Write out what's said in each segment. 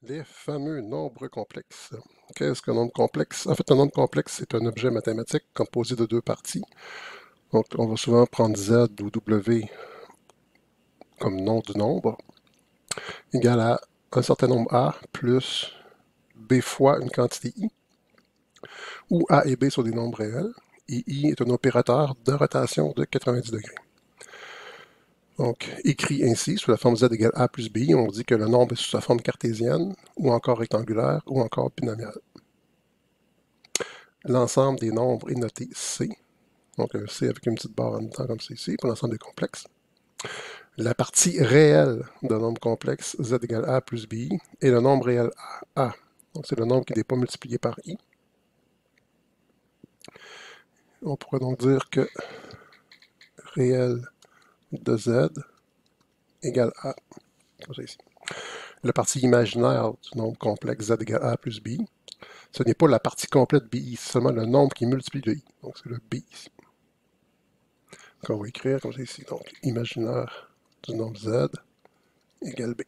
Les fameux nombres complexes. Qu'est-ce qu'un nombre complexe? En fait, un nombre complexe, c'est un objet mathématique composé de deux parties. Donc, on va souvent prendre Z ou W comme nom du nombre, égal à un certain nombre A plus B fois une quantité I, où A et B sont des nombres réels, et I est un opérateur de rotation de 90 degrés. Donc, écrit ainsi, sous la forme Z égale A plus B, on dit que le nombre est sous sa forme cartésienne, ou encore rectangulaire, ou encore binomiale. L'ensemble des nombres est noté C, donc un C avec une petite barre en même temps comme c'est ici, pour l'ensemble des complexes. La partie réelle d'un nombre complexe, Z égale A plus BI, est le nombre réel A. Donc c'est le nombre qui n'est pas multiplié par I. On pourrait donc dire que réel de Z égale A, comme ça ici. La partie imaginaire du nombre complexe Z égale A plus BI, ce n'est pas la partie complète BI, c'est seulement le nombre qui multiplie le I. Donc c'est le B ici. Donc on va écrire comme ça ici. Donc imaginaire du nombre Z égale B.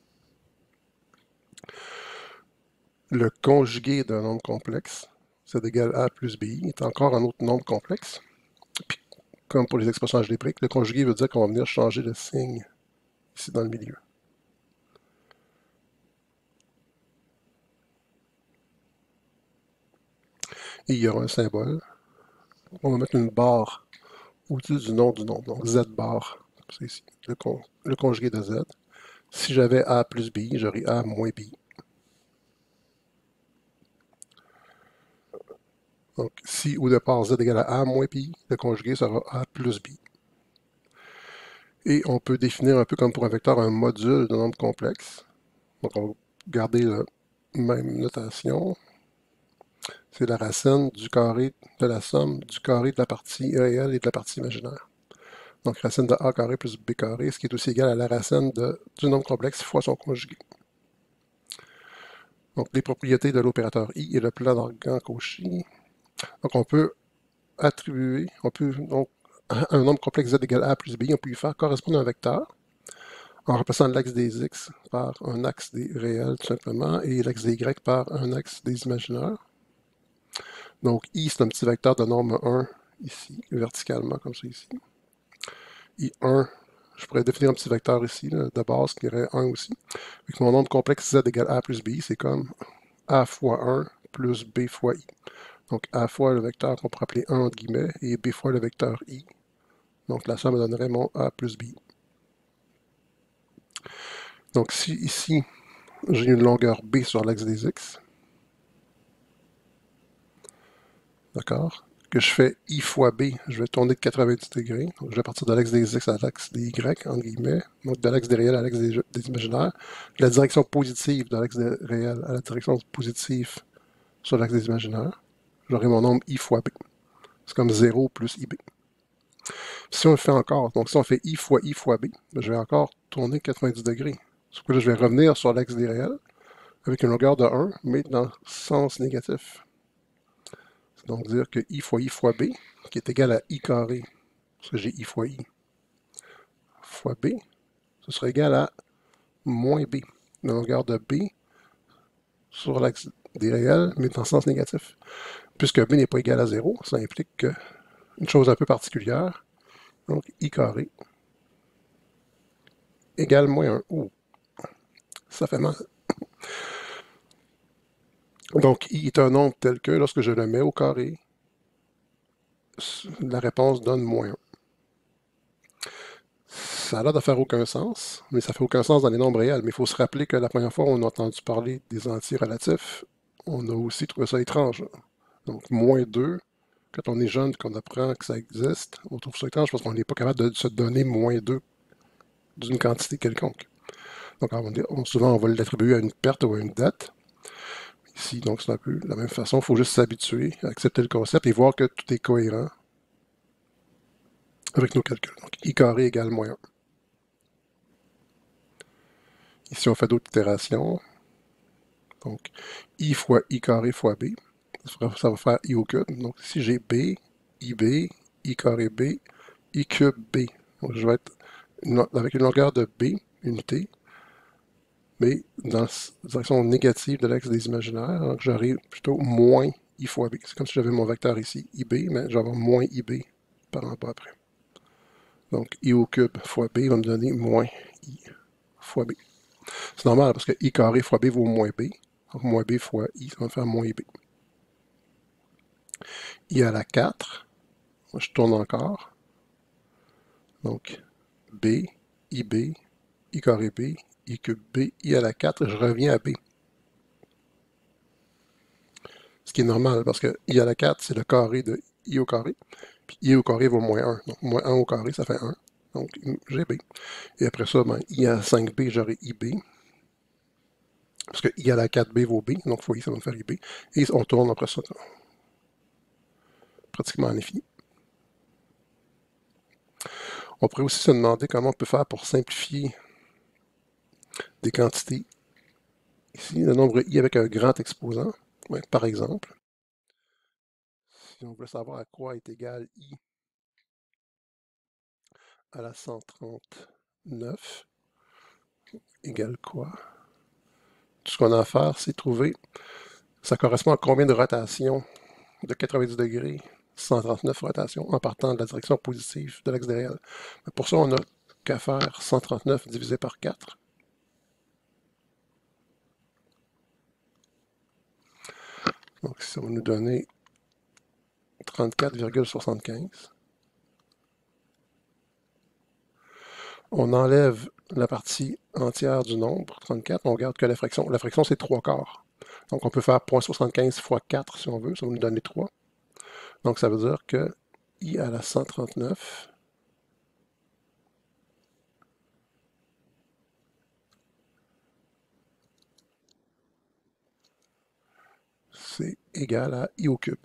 Le conjugué d'un nombre complexe, Z égale A plus BI, est encore un autre nombre complexe. Puis, comme pour les expressions algébriques, le conjugué veut dire qu'on va venir changer le signe ici dans le milieu. Et il y aura un symbole. On va mettre une barre au-dessus du nom du nombre, donc Z bar. C'est ici, le conjugué de Z. Si j'avais A plus BI, j'aurais A moins BI. Donc, si au départ Z égale à A moins BI, le conjugué sera A plus BI. Et on peut définir un peu comme pour un vecteur un module de nombre complexe. Donc, on va garder la même notation. C'est la racine du carré de la somme du carré de la partie réelle et de la partie imaginaire. Donc, racine de A carré plus B carré, ce qui est aussi égal à la racine du nombre complexe fois son conjugué. Donc, les propriétés de l'opérateur I et le plan d'argan Cauchy. Donc, on peut attribuer, donc, un nombre complexe Z égale A plus B, on peut lui faire correspondre à un vecteur en remplaçant l'axe des X par un axe des réels, tout simplement, et l'axe des Y par un axe des imaginaires. Donc, I, c'est un petit vecteur de norme 1, ici, verticalement, comme ça, ici. I1, je pourrais définir un petit vecteur ici, là, de base, qui irait 1 aussi. Avec mon nombre complexe Z égale A plus B, c'est comme A fois 1 plus B fois I. Donc, A fois le vecteur qu'on pourrait appeler 1 entre guillemets, et B fois le vecteur I. Donc, la somme me donnerait mon A plus B. Donc, si ici, j'ai une longueur B sur l'axe des X, d'accord, que je fais I fois B, je vais tourner de 90 degrés. Donc, je vais partir de l'axe des X à l'axe des Y, entre guillemets, donc de l'axe des réels à l'axe des imaginaires. La direction positive de l'axe des réels à la direction positive sur l'axe des imaginaires. J'aurai mon nombre I fois B. C'est comme 0 plus IB. Si on le fait encore, donc si on fait I fois B, je vais encore tourner 90 degrés. Sauf que là, je vais revenir sur l'axe des réels avec une longueur de 1, mais dans le sens négatif. C'est donc dire que I fois B, qui est égal à I carré, parce que j'ai I fois B, ce sera égal à moins B. La longueur de B sur l'axe des réels, mais dans le sens négatif. Puisque B n'est pas égal à 0, ça implique que une chose un peu particulière, donc I carré égale moins 1. Ouh, ça fait mal. Donc, I est un nombre tel que, lorsque je le mets au carré, la réponse donne moins 1. Ça a l'air de faire aucun sens, mais ça fait aucun sens dans les nombres réels. Mais il faut se rappeler que la première fois où on a entendu parler des entiers relatifs, on a aussi trouvé ça étrange. Donc, moins 2, quand on est jeune, qu'on apprend que ça existe, on trouve ça étrange parce qu'on n'est pas capable de se donner moins 2 d'une quantité quelconque. Donc, souvent, on va l'attribuer à une perte ou à une dette. Ici, donc, c'est un peu la même façon. Il faut juste s'habituer, accepter le concept et voir que tout est cohérent avec nos calculs. Donc, I carré égale moins 1. Ici, on fait d'autres itérations. Donc, I fois I carré fois B. Ça va faire I au cube. Donc, ici, j'ai B, IB, I carré B, I cube B. Donc, je vais être avec une longueur de B, unité, mais dans la direction négative de l'axe des imaginaires, donc j'aurai plutôt moins I fois B. C'est comme si j'avais mon vecteur ici, IB, mais je vais avoir moins IB par en bas après. Donc, I au cube fois B va me donner moins I fois B. C'est normal parce que I carré fois B vaut moins B. Donc, moins B fois I, ça va me faire moins IB. I à la 4, je tourne encore. Donc, B, IB, I carré B, I cube B, I à la 4, je reviens à B. Ce qui est normal parce que I à la 4, c'est le carré de I au carré. Puis I au carré vaut moins 1. Donc, moins 1 au carré, ça fait 1. Donc, j'ai B. Et après ça, ben, I à 5B, j'aurai IB. Parce que I à la 4B vaut B. Donc, fois I, ça va me faire IB. Et on tourne après ça, pratiquement à l'infini. On pourrait aussi se demander comment on peut faire pour simplifier des quantités. Ici, le nombre I avec un grand exposant. Ouais, par exemple, si on veut savoir à quoi est égal I à la 139, égale quoi? Tout ce qu'on a à faire, c'est trouver, ça correspond à combien de rotations de 90 degrés, 139 rotations, en partant de la direction positive de l'axe des réels. Pour ça, on n'a qu'à faire 139 divisé par 4. Donc, ça va nous donner 34,75. On enlève la partie entière du nombre, 34, on garde que la fraction. La fraction, c'est 3 quarts. Donc, on peut faire 0,75 fois 4 si on veut, ça va nous donner 3. Donc, ça veut dire que I à la 139, c'est égal à I au cube.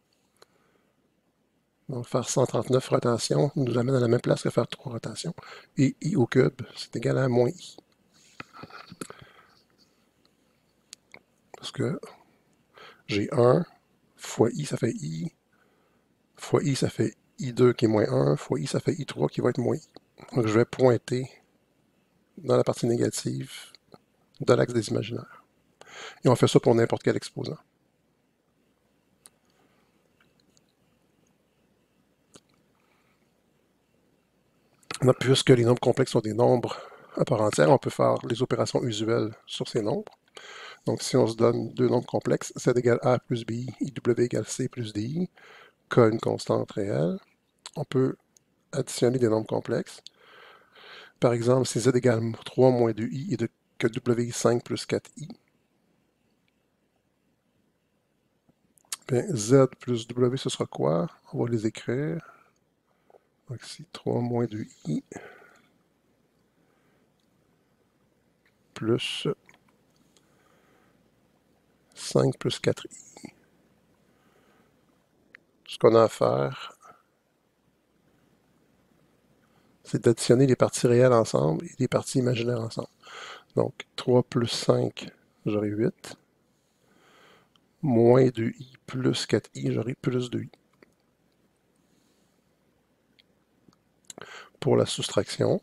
Donc, faire 139 rotations nous amène à la même place que faire 3 rotations. Et I au cube, c'est égal à moins I. Parce que j'ai 1 fois I, ça fait I, fois I, ça fait I2 qui est moins 1, fois I, ça fait I3 qui va être moins I. Donc, je vais pointer dans la partie négative de l'axe des imaginaires. Et on fait ça pour n'importe quel exposant. Puisque les nombres complexes sont des nombres à part entière, on peut faire les opérations usuelles sur ces nombres. Donc, si on se donne deux nombres complexes, Z égale A plus BI, IW égale C plus DI, K une constante réelle, on peut additionner des nombres complexes. Par exemple, si Z égale 3 moins 2i et que W 5 plus 4i, bien, Z plus W, ce sera quoi? On va les écrire. Donc ici, 3 moins 2i plus 5 plus 4i. Ce qu'on a à faire, c'est d'additionner les parties réelles ensemble et les parties imaginaires ensemble. Donc, 3 plus 5, j'aurai 8. Moins 2i plus 4i, j'aurai plus 2i. Pour la soustraction,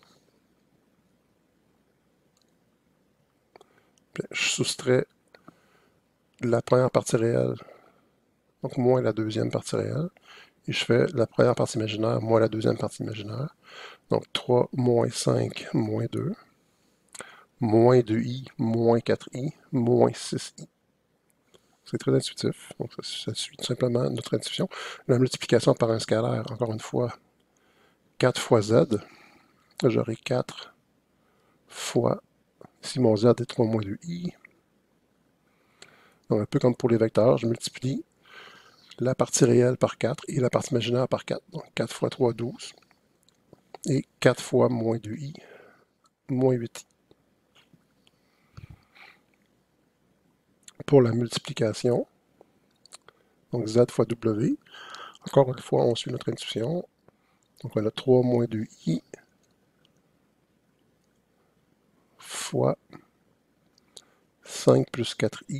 je soustrais la première partie réelle, donc moins la deuxième partie réelle, et je fais la première partie imaginaire moins la deuxième partie imaginaire. Donc 3 moins 5 moins 2, moins 2i moins 4i moins 6i. C'est très intuitif, donc ça suit tout simplement notre intuition. La multiplication par un scalaire, encore une fois, 4 fois z, j'aurai 4 fois, si mon z est 3 moins 2i, donc un peu comme pour les vecteurs, je multiplie la partie réelle par 4 et la partie imaginaire par 4. Donc 4 fois 3, 12. Et 4 fois moins 2i, moins 8i. Pour la multiplication, donc z fois w, encore une fois, on suit notre intuition. Donc on a 3 moins 2i fois 5 plus 4i.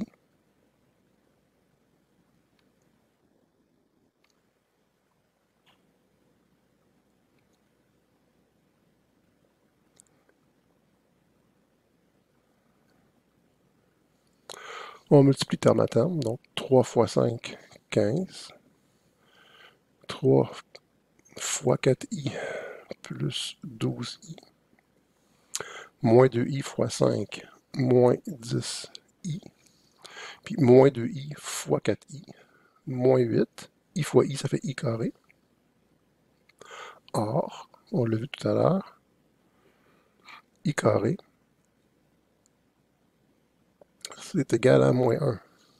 On multiplie terme à terme, donc 3 fois 5, 15. 3 fois 4i plus 12i, moins 2i fois 5, moins 10i, puis moins 2i fois 4i, moins 8. I fois i, ça fait i carré. Or, on l'a vu tout à l'heure, i carré, c'est égal à moins 1.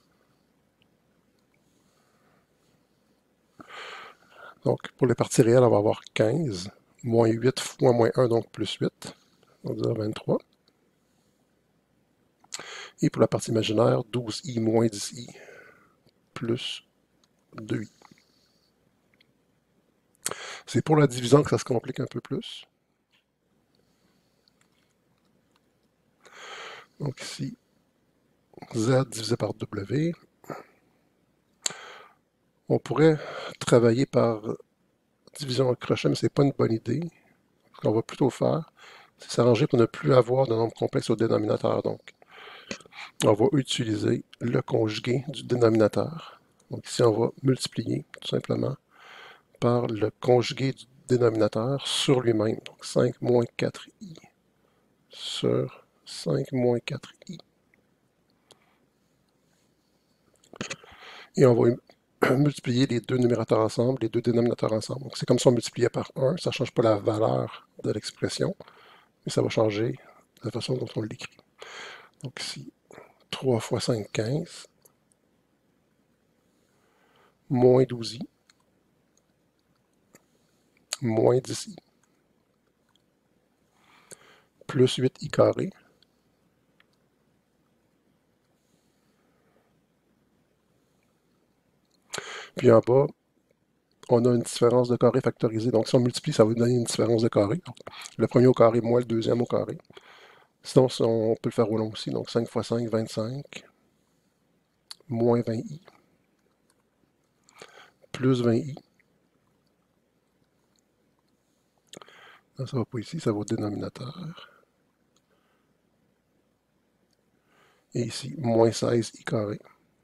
Donc, pour les parties réelles, on va avoir 15, moins 8 fois moins 1, donc plus 8, on va dire 23. Et pour la partie imaginaire, 12i moins 10i plus 2i. C'est pour la division que ça se complique un peu plus. Donc ici, Z divisé par W. On pourrait travailler par division au crochet, mais ce n'est pas une bonne idée. Ce qu'on va plutôt faire, c'est s'arranger pour ne plus avoir de nombre complexe au dénominateur. Donc, on va utiliser le conjugué du dénominateur. Donc ici, on va multiplier tout simplement par le conjugué du dénominateur sur lui-même. Donc 5 moins 4i sur 5 moins 4i. Et on va multiplier les deux numérateurs ensemble, les deux dénominateurs ensemble. Donc c'est comme si on multipliait par 1, ça ne change pas la valeur de l'expression, mais ça va changer la façon dont on l'écrit. Donc ici, 3 fois 5, 15, moins 12i, moins 10i, plus 8i carré, puis en bas, on a une différence de carré factorisée. Donc, si on multiplie, ça va nous donner une différence de carré. Donc, le premier au carré moins le deuxième au carré. Sinon, on peut le faire au long aussi. Donc, 5 fois 5, 25, moins 20i, plus 20i. Ça ne va pas ici, ça va au dénominateur. Et ici, moins 16i carré.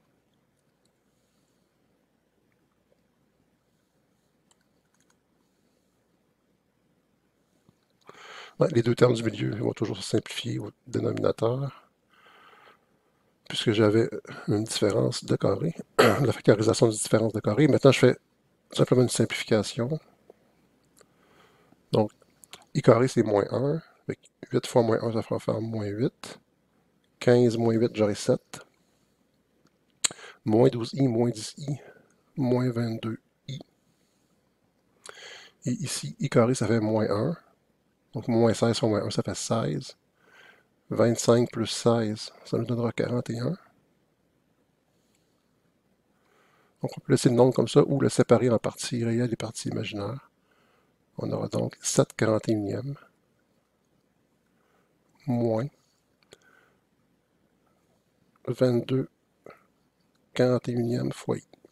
Ouais, les deux termes du milieu vont toujours se simplifier au dénominateur, puisque j'avais une différence de carré, la factorisation de différence de carré. Maintenant, je fais simplement une simplification. Donc, i carré, c'est moins 1. Avec 8 fois moins 1, ça fera faire moins 8. 15 moins 8, j'aurai 7. Moins 12i, moins 10i, moins 22i. Et ici, i carré, ça fait moins 1. Donc, moins 16 fois moins 1, ça fait 16. 25 plus 16, ça nous donnera 41. Donc, on peut laisser le nombre comme ça ou le séparer en parties réelles et parties imaginaires. On aura donc 7 41e moins 22 41e fois i.